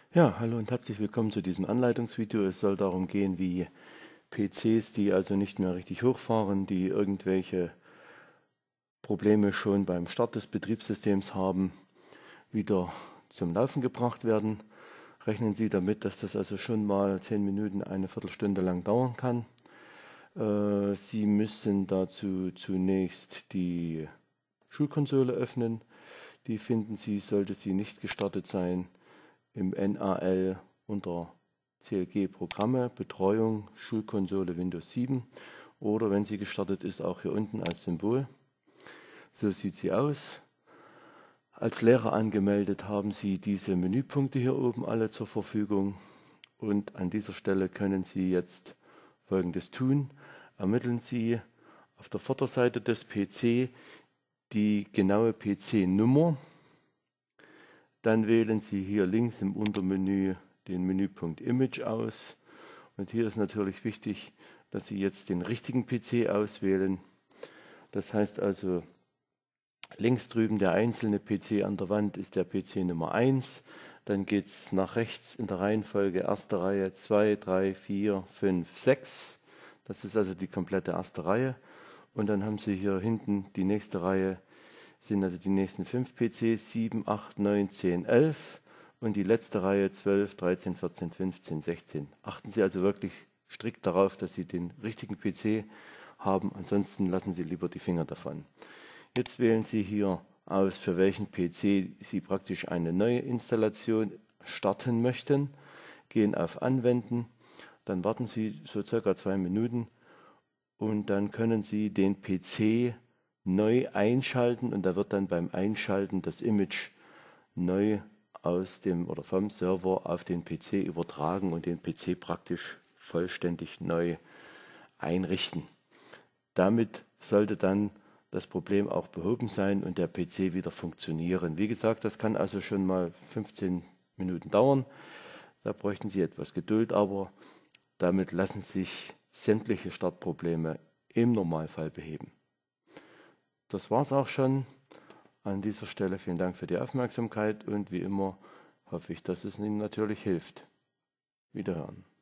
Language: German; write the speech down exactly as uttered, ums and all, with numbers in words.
Ja, hallo und herzlich willkommen zu diesem Anleitungsvideo. Es soll darum gehen, wie P Cs, die also nicht mehr richtig hochfahren, die irgendwelche Probleme schon beim Start des Betriebssystems haben, wieder zum Laufen gebracht werden. Rechnen Sie damit, dass das also schon mal zehn Minuten, eine Viertelstunde lang dauern kann. Äh, Sie müssen dazu zunächst die Schulkonsole öffnen. Die finden Sie, sollte sie nicht gestartet sein, im N A L unter C L G Programme, Betreuung, Schulkonsole Windows sieben oder wenn sie gestartet ist, auch hier unten als Symbol. So sieht sie aus. Als Lehrer angemeldet haben Sie diese Menüpunkte hier oben alle zur Verfügung und an dieser Stelle können Sie jetzt Folgendes tun. Ermitteln Sie auf der Vorderseite des P C die genaue P C-Nummer. Dann wählen Sie hier links im Untermenü den Menüpunkt Image aus. Und hier ist natürlich wichtig, dass Sie jetzt den richtigen P C auswählen. Das heißt also, links drüben der einzelne P C an der Wand ist der P C Nummer eins. Dann geht es nach rechts in der Reihenfolge erste Reihe zwei, drei, vier, fünf, sechs. Das ist also die komplette erste Reihe. Und dann haben Sie hier hinten die nächste Reihe, sind also die nächsten fünf P Cs, sieben, acht, neun, zehn, elf und die letzte Reihe zwölf, dreizehn, vierzehn, fünfzehn, sechzehn. Achten Sie also wirklich strikt darauf, dass Sie den richtigen P C haben, ansonsten lassen Sie lieber die Finger davon. Jetzt wählen Sie hier aus, für welchen P C Sie praktisch eine neue Installation starten möchten, gehen auf Anwenden, dann warten Sie so circa zwei Minuten und dann können Sie den P C neu einschalten und da wird dann beim Einschalten das Image neu aus dem oder vom Server auf den P C übertragen und den P C praktisch vollständig neu einrichten. Damit sollte dann das Problem auch behoben sein und der P C wieder funktionieren. Wie gesagt, das kann also schon mal fünfzehn Minuten dauern. Da bräuchten Sie etwas Geduld, aber damit lassen sich sämtliche Startprobleme im Normalfall beheben. Das war's auch schon. An dieser Stelle vielen Dank für die Aufmerksamkeit und wie immer hoffe ich, dass es Ihnen natürlich hilft. Wiederhören.